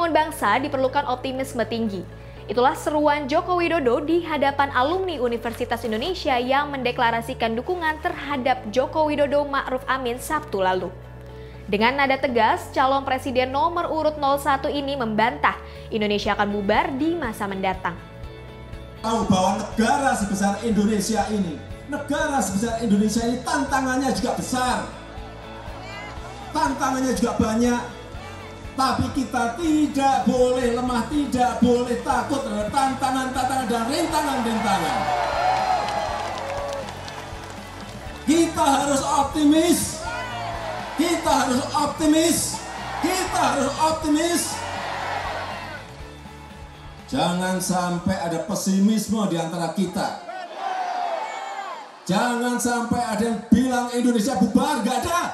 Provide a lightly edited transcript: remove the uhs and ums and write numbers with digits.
membangun bangsa diperlukan optimisme tinggi. Itulah seruan Joko Widodo di hadapan alumni Universitas Indonesia yang mendeklarasikan dukungan terhadap Joko Widodo Ma'ruf Amin Sabtu lalu. Dengan nada tegas, calon presiden nomor urut 01 ini membantah Indonesia akan bubar di masa mendatang. Tahu bahwa negara sebesar Indonesia ini tantangannya juga besar. Tantangannya juga banyak. Tapi kita tidak boleh lemah, tidak boleh takut terhadap tantangan-tantangan dan rintangan-rintangan. Kita harus optimis. Kita harus optimis. Kita harus optimis. Jangan sampai ada pesimisme di antara kita. Jangan sampai ada yang bilang Indonesia bubar, gak ada.